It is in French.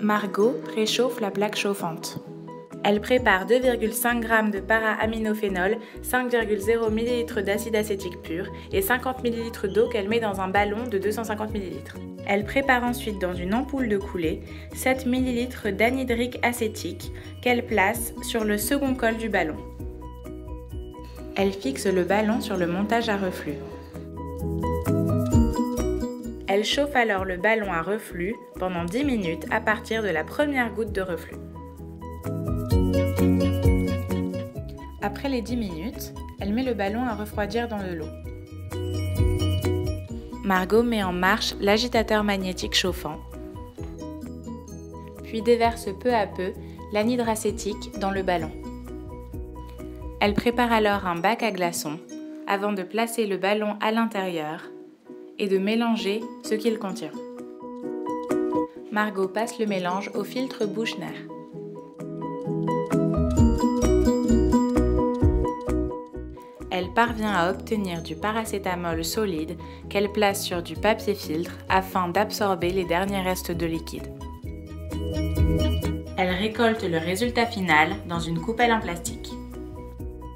Margot préchauffe la plaque chauffante. Elle prépare 2,5 g de para-aminophénol, 5,0 ml d'acide acétique pur et 50 ml d'eau qu'elle met dans un ballon de 250 ml. Elle prépare ensuite dans une ampoule de coulée 7 ml d'anhydrique acétique qu'elle place sur le second col du ballon. Elle fixe le ballon sur le montage à reflux. Elle chauffe alors le ballon à reflux pendant 10 minutes à partir de la première goutte de reflux. Après les 10 minutes, elle met le ballon à refroidir dans de l'eau. Margot met en marche l'agitateur magnétique chauffant, puis déverse peu à peu l'anhydre acétique dans le ballon. Elle prépare alors un bac à glaçons avant de placer le ballon à l'intérieur et de mélanger ce qu'il contient. Margot passe le mélange au filtre Buchner. Elle parvient à obtenir du paracétamol solide qu'elle place sur du papier filtre afin d'absorber les derniers restes de liquide. Elle récolte le résultat final dans une coupelle en plastique.